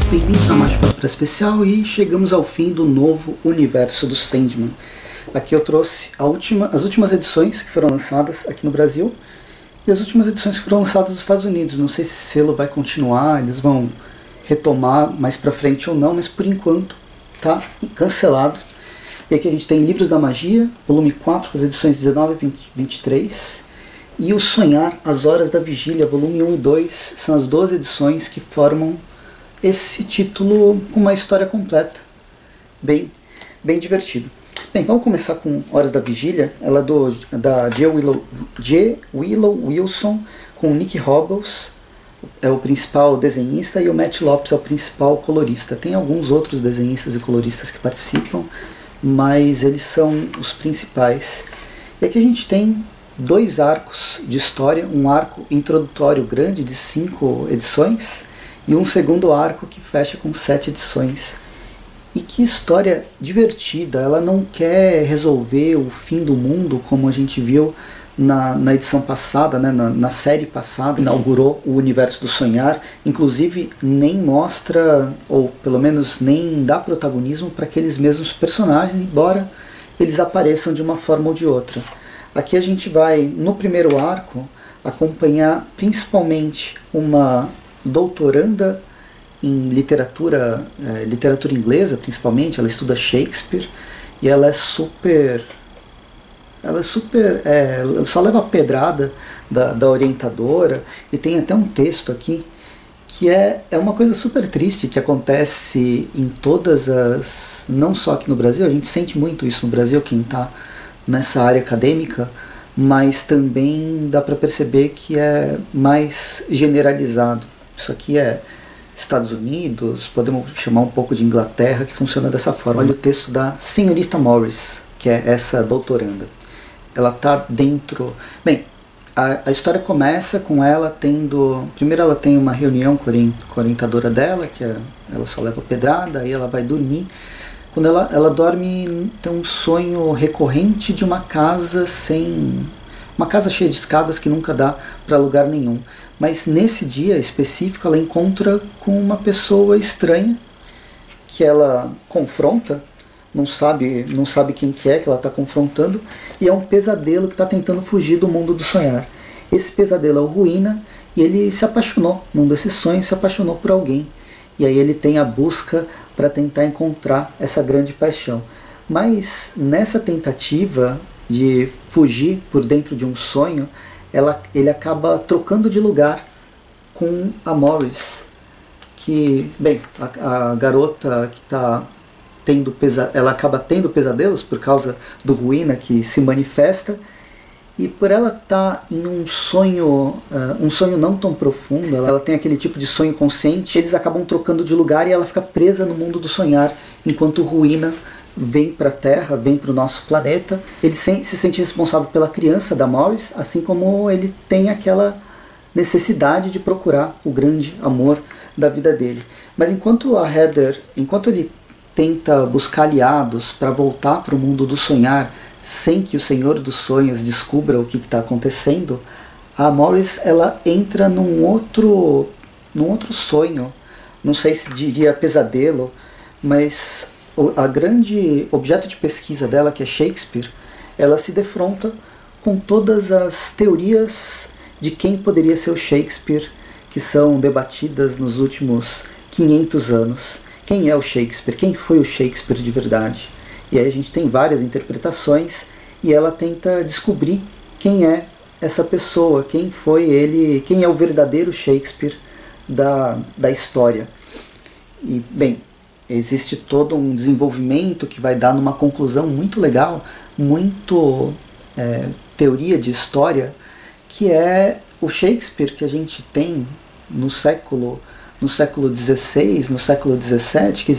Bem-vindos a mais um para especial e chegamos ao fim do novo universo do Sandman. Aqui eu trouxe as últimas edições que foram lançadas aqui no Brasil e as últimas edições que foram lançadas nos Estados Unidos. Não sei se esse selo vai continuar, eles vão retomar mais pra frente ou não, mas por enquanto tá cancelado. E aqui a gente tem Livros da Magia, volume 4, com as edições 19 e 23. E O Sonhar, As Horas da Vigília, volume 1 e 2, são as 12 edições que formam esse título com uma história completa. Bem divertido. Bem, vamos começar com Horas da Vigília. Ela é da J. Willow Wilson, com o Nick Robles, é o principal desenhista, e o Matt Lopes é o principal colorista. Tem alguns outros desenhistas e coloristas que participam, mas eles são os principais. E aqui a gente tem 2 arcos de história, um arco introdutório grande de 5 edições e um segundo arco que fecha com 7 edições. E que história divertida! Ela não quer resolver o fim do mundo como a gente viu na edição passada, né, na série passada, inaugurou o universo do Sonhar. Inclusive nem mostra, ou pelo menos nem dá protagonismo para aqueles mesmos personagens, embora eles apareçam de uma forma ou de outra. Aqui a gente vai, no primeiro arco, acompanhar principalmente uma doutoranda em literatura inglesa, principalmente. Ela estuda Shakespeare e ela só leva a pedrada da orientadora. E tem até um texto aqui que é uma coisa super triste que acontece em todas as... não só aqui no Brasil, a gente sente muito isso no Brasil, quem está nessa área acadêmica, mas também dá para perceber que é mais generalizado. Isso aqui é Estados Unidos, podemos chamar um pouco de Inglaterra, que funciona dessa forma. Olha o texto da senhorita Morris, que é essa doutoranda. Ela está dentro... Bem, a história começa com ela tendo... Primeiro ela tem uma reunião com a orientadora dela, ela só leva pedrada, aí ela vai dormir. Quando ela dorme, tem um sonho recorrente de uma casa uma casa cheia de escadas que nunca dá para lugar nenhum. Mas nesse dia específico ela encontra com uma pessoa estranha que ela confronta, não sabe quem que ela está confrontando, e é um pesadelo que está tentando fugir do mundo do sonhar. Esse pesadelo é o Ruína, e ele se apaixonou, num desses sonhos, se apaixonou por alguém. E aí ele tem a busca para tentar encontrar essa grande paixão. Mas nessa tentativa de fugir por dentro de um sonho, ele acaba trocando de lugar com a Morris, que, bem, a garota que está tendo ela acaba tendo pesadelos por causa do Ruína que se manifesta, e por ela estar em um sonho não tão profundo, ela tem aquele tipo de sonho consciente, eles acabam trocando de lugar e ela fica presa no mundo do sonhar, enquanto o Ruína vem para a Terra, vem para o nosso planeta. Ele se sente responsável pela criança da Morris, assim como ele tem aquela necessidade de procurar o grande amor da vida dele. Mas enquanto ele tenta buscar aliados para voltar para o mundo do sonhar, sem que o Senhor dos Sonhos descubra o que está acontecendo, a Morris ela entra num outro sonho, não sei se diria pesadelo, mas a grande objeto de pesquisa dela, que é Shakespeare, ela se defronta com todas as teorias de quem poderia ser o Shakespeare, que são debatidas nos últimos 500 anos. Quem é o Shakespeare? Quem foi o Shakespeare de verdade? E aí a gente tem várias interpretações e ela tenta descobrir quem é essa pessoa, quem foi ele, quem é o verdadeiro Shakespeare da história. E, bem, existe todo um desenvolvimento que vai dar numa conclusão muito legal, muito teoria de história, que é o Shakespeare que a gente tem no século XVI, no século XVII, que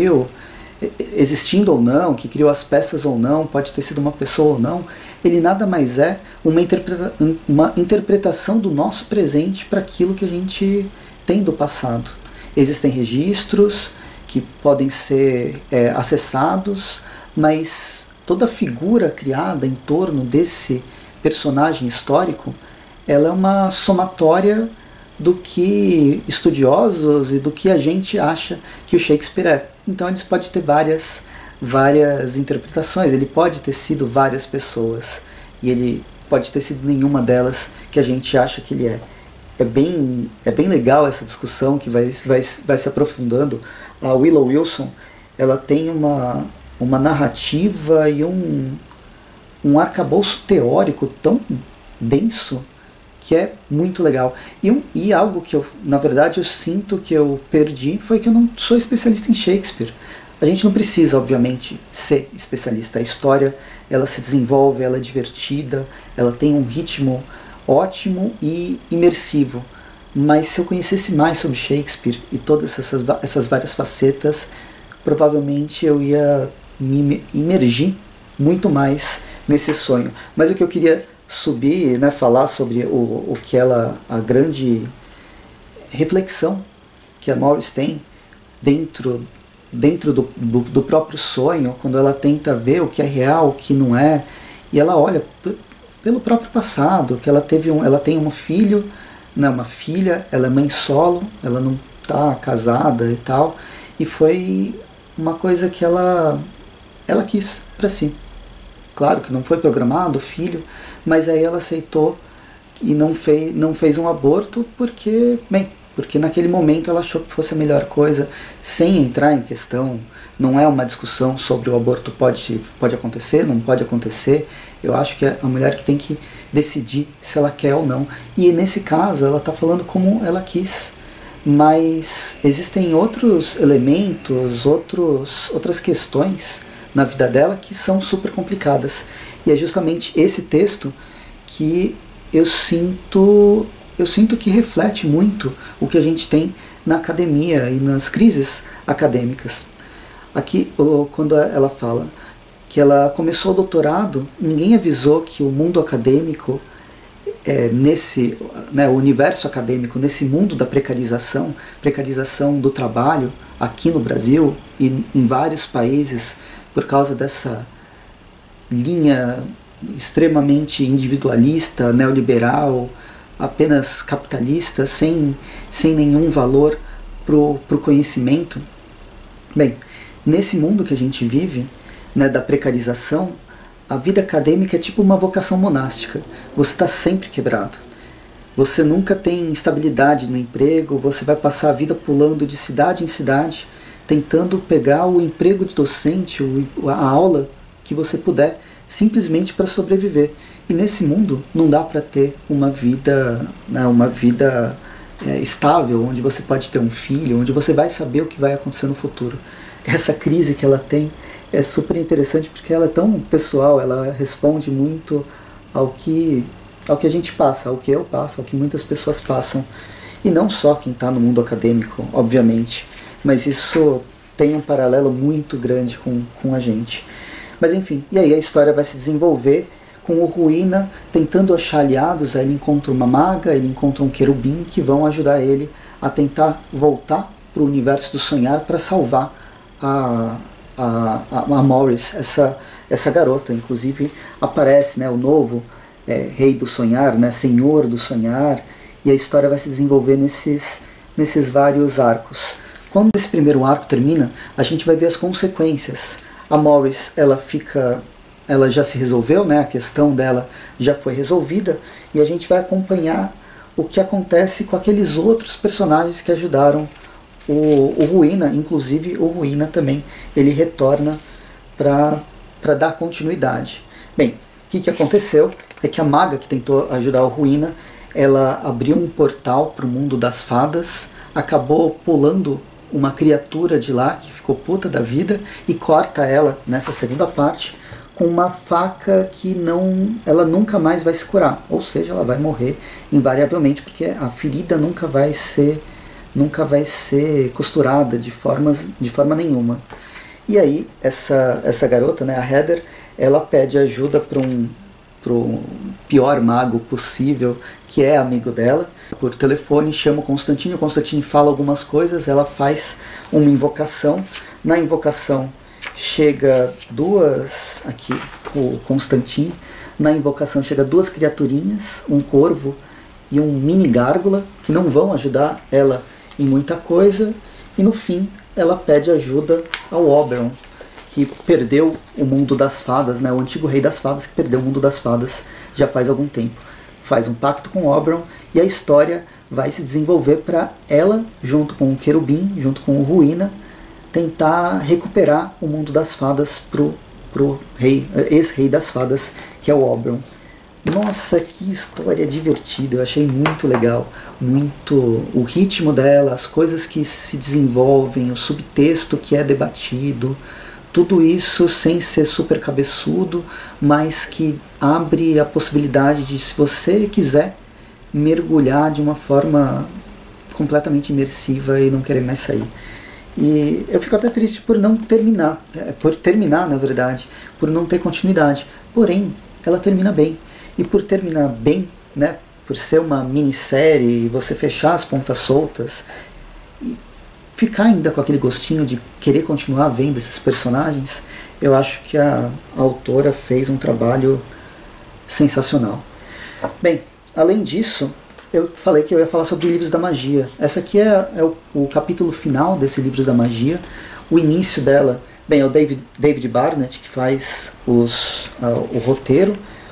existindo ou não, que criou as peças ou não, pode ter sido uma pessoa ou não, ele nada mais é uma interpretação do nosso presente para aquilo que a gente tem do passado. Existem registros que podem ser acessados, mas toda a figura criada em torno desse personagem histórico, ela é uma somatória do que estudiosos e do que a gente acha que o Shakespeare é. Então ele pode ter várias interpretações, ele pode ter sido várias pessoas, e ele pode ter sido nenhuma delas que a gente acha que ele é. É bem legal essa discussão que vai se aprofundando. A Willow Wilson, ela tem uma narrativa e um arcabouço teórico tão denso que é muito legal. E algo que na verdade, eu sinto que eu perdi foi que eu não sou especialista em Shakespeare. A gente não precisa, obviamente, ser especialista. A história, ela se desenvolve, ela é divertida, ela tem um ritmo ótimo e imersivo. Mas se eu conhecesse mais sobre Shakespeare e todas essas várias facetas, provavelmente eu ia me imergir muito mais nesse sonho. Mas o que eu queria subir, né, falar sobre o que a grande reflexão que a Maurice tem dentro do próprio sonho, quando ela tenta ver o que é real, o que não é, e ela olha pelo próprio passado, que ela tem um filho, né, uma filha, ela é mãe solo, ela não está casada e tal, e foi uma coisa que ela quis para si. Claro que não foi programado o filho, mas aí ela aceitou e não fez um aborto porque naquele momento ela achou que fosse a melhor coisa, sem entrar em questão. Não é uma discussão sobre o aborto pode acontecer, não pode acontecer. Eu acho que é a mulher que tem que decidir se ela quer ou não. E nesse caso ela está falando como ela quis. Mas existem outros elementos, outras questões na vida dela que são super complicadas. E é justamente esse texto que eu sinto que reflete muito o que a gente tem na academia e nas crises acadêmicas. Aqui, quando ela fala que ela começou o doutorado, ninguém avisou que o mundo acadêmico, o universo acadêmico, nesse mundo da precarização do trabalho, aqui no Brasil e em vários países, por causa dessa linha extremamente individualista, neoliberal, apenas capitalista, sem nenhum valor pro conhecimento. Bem, nesse mundo que a gente vive, né, da precarização, a vida acadêmica é tipo uma vocação monástica. Você está sempre quebrado. Você nunca tem estabilidade no emprego, você vai passar a vida pulando de cidade em cidade, tentando pegar o emprego de docente, a aula que você puder, simplesmente para sobreviver. E nesse mundo não dá para ter uma vida, né, estável, onde você pode ter um filho, onde você vai saber o que vai acontecer no futuro. Essa crise que ela tem é super interessante porque ela é tão pessoal, ela responde muito ao que a gente passa, ao que eu passo, ao que muitas pessoas passam. E não só quem está no mundo acadêmico, obviamente, mas isso tem um paralelo muito grande com a gente. Mas enfim, e aí a história vai se desenvolver com o Ruína tentando achar aliados. Aí ele encontra uma maga, ele encontra um querubim que vão ajudar ele a tentar voltar para o universo do sonhar para salvar a Maurice, essa garota. Inclusive aparece, né, o novo rei do sonhar, né, senhor do sonhar, e a história vai se desenvolver nesses vários arcos. Quando esse primeiro arco termina, a gente vai ver as consequências. A Maurice, ela já se resolveu, né, a questão dela já foi resolvida, e a gente vai acompanhar o que acontece com aqueles outros personagens que ajudaram o Ruína. Inclusive o Ruína também, ele retorna para dar continuidade. Bem, o que aconteceu é que a maga que tentou ajudar o Ruína, ela abriu um portal para o mundo das fadas, acabou pulando uma criatura de lá que ficou puta da vida e corta ela nessa segunda parte com uma faca que ela nunca mais vai se curar, ou seja, ela vai morrer invariavelmente, porque a ferida nunca vai ser costurada de forma nenhuma. E aí essa garota, né, a Heather, ela pede ajuda para o pior mago possível, que é amigo dela, por telefone, chama o Constantine fala algumas coisas, ela faz uma invocação. Na invocação chega o Constantine, na invocação chega duas criaturinhas, um corvo e um mini gárgula, que não vão ajudar ela em muita coisa, e no fim ela pede ajuda ao Oberon, que perdeu o mundo das fadas, né? O antigo rei das fadas que perdeu o mundo das fadas já faz algum tempo. Faz um pacto com o Oberon e a história vai se desenvolver para ela, junto com o Querubim, junto com o Ruína, tentar recuperar o mundo das fadas pro ex-rei das fadas, que é o Oberon. Nossa, que história divertida, eu achei muito legal, muito o ritmo dela, as coisas que se desenvolvem, o subtexto que é debatido, tudo isso sem ser super cabeçudo, mas que abre a possibilidade de, se você quiser, mergulhar de uma forma completamente imersiva e não querer mais sair. E eu fico até triste por não terminar, na verdade, por não ter continuidade. Porém, ela termina bem. E por terminar bem, né, por ser uma minissérie e você fechar as pontas soltas, e ficar ainda com aquele gostinho de querer continuar vendo esses personagens, eu acho que a autora fez um trabalho sensacional. Bem, além disso, eu falei que eu ia falar sobre Livros da Magia. Essa aqui é o capítulo final desse Livros da Magia. O início dela, bem, é o David Barnett que faz o roteiro,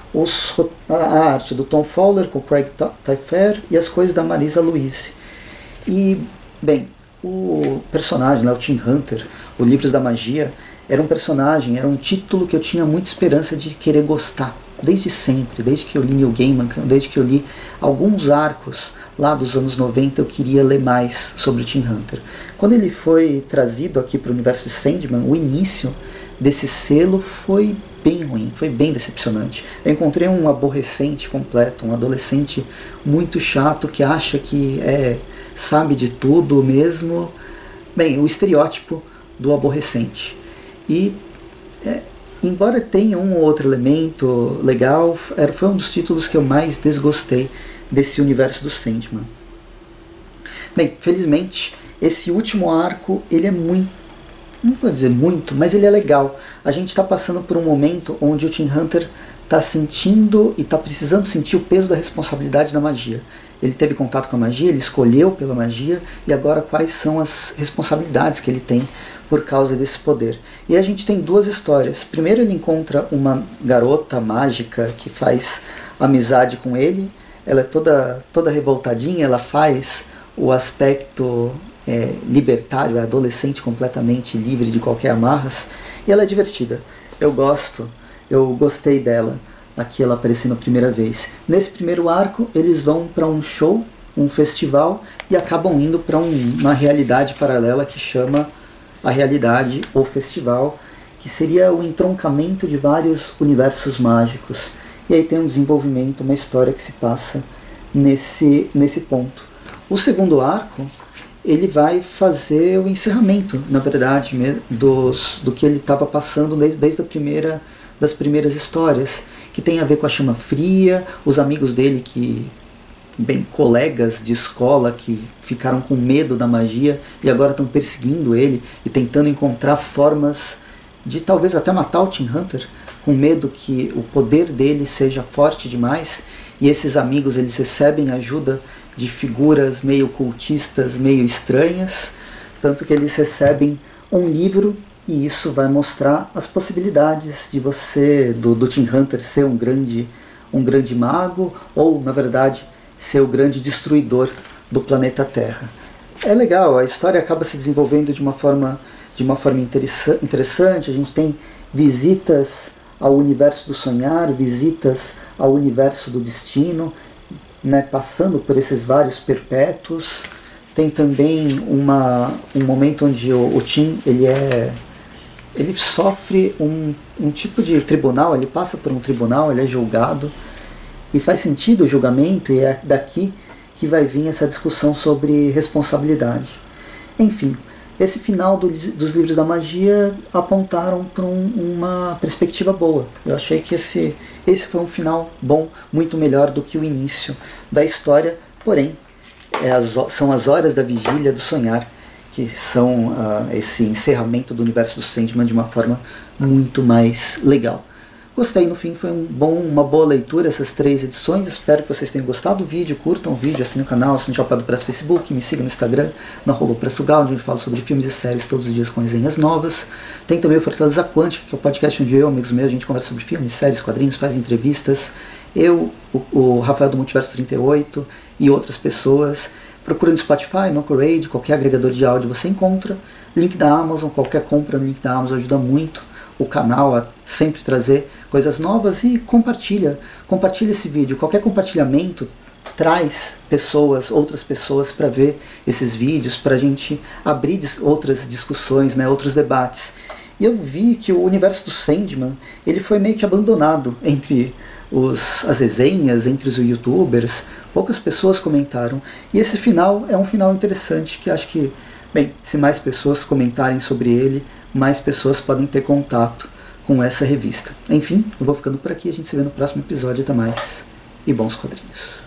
a arte do Tom Fowler com o Craig Tafer e as coisas da Marisa Louise. E, bem, o personagem, né, o Tim Hunter, o Livros da Magia, era um personagem, era um título que eu tinha muita esperança de querer gostar. Desde sempre, desde que eu li Neil Gaiman, desde que eu li alguns arcos lá dos anos 90, eu queria ler mais sobre o Tim Hunter. Quando ele foi trazido aqui para o universo de Sandman, o início desse selo foi bem ruim, foi bem decepcionante. Eu encontrei um aborrecente completo, um adolescente muito chato que acha que sabe de tudo mesmo. Bem, o estereótipo do aborrecente. E embora tenha um ou outro elemento legal, foi um dos títulos que eu mais desgostei desse universo do Sandman. Bem, felizmente, esse último arco, ele é muito, não vou dizer muito, mas ele é legal. A gente está passando por um momento onde o Tim Hunter está sentindo e está precisando sentir o peso da responsabilidade da magia. Ele teve contato com a magia, ele escolheu pela magia, e agora quais são as responsabilidades que ele tem por causa desse poder. E a gente tem duas histórias. Primeiro ele encontra uma garota mágica que faz amizade com ele, ela é toda revoltadinha, ela faz o aspecto libertário, é adolescente completamente livre de qualquer amarras, e ela é divertida. Eu gostei dela, aqui ela aparecendo a primeira vez. Nesse primeiro arco, eles vão para um show, um festival, e acabam indo para uma realidade paralela que chama a realidade, o festival, que seria o entroncamento de vários universos mágicos. E aí tem um desenvolvimento, uma história que se passa nesse ponto. O segundo arco, ele vai fazer o encerramento, na verdade, do que ele estava passando desde das primeiras histórias, que tem a ver com a chama fria, os amigos dele colegas de escola que ficaram com medo da magia e agora estão perseguindo ele e tentando encontrar formas de talvez até matar o Tim Hunter, com medo que o poder dele seja forte demais, e esses amigos eles recebem ajuda de figuras meio cultistas, meio estranhas, tanto que eles recebem um livro, e isso vai mostrar as possibilidades de do Tim Hunter ser um grande mago, ou na verdade ser o grande destruidor do planeta Terra. É legal, a história acaba se desenvolvendo de uma forma interessante. A gente tem visitas ao universo do sonhar, visitas ao universo do destino, né, passando por esses vários perpétuos. Tem também um momento onde o Tim ele sofre um tipo de tribunal, ele passa por um tribunal, ele é julgado, e faz sentido o julgamento, e é daqui que vai vir essa discussão sobre responsabilidade. Enfim, esse final dos Livros da Magia apontaram para uma perspectiva boa. Eu achei que esse foi um final bom, muito melhor do que o início da história, porém, são as horas da vigília do sonhar, que são esse encerramento do universo do Sandman de uma forma muito mais legal. Gostei, no fim foi uma boa leitura essas 3 edições, espero que vocês tenham gostado do vídeo, curtam o vídeo, assinem o canal, assinem o Chapéu do Preço no Facebook, me sigam no Instagram, no @pressogal, onde a gente fala sobre filmes e séries todos os dias com resenhas novas. Tem também o Fortaleza Quântica, que é o podcast onde eu, amigos meus, a gente conversa sobre filmes, séries, quadrinhos, faz entrevistas. Eu, o Rafael do Multiverso 38 e outras pessoas. Procura no Spotify, no Anchorage, qualquer agregador de áudio você encontra. Link da Amazon, qualquer compra no link da Amazon ajuda muito o canal a sempre trazer coisas novas, e compartilha esse vídeo. Qualquer compartilhamento traz outras pessoas para ver esses vídeos, para a gente abrir outras discussões, né, outros debates. E eu vi que o universo do Sandman, ele foi meio que abandonado entre as resenhas, entre os youtubers, poucas pessoas comentaram, e esse final é um final interessante, que acho que, bem, se mais pessoas comentarem sobre ele, mais pessoas podem ter contato com essa revista. Enfim, eu vou ficando por aqui, a gente se vê no próximo episódio, até mais, e bons quadrinhos.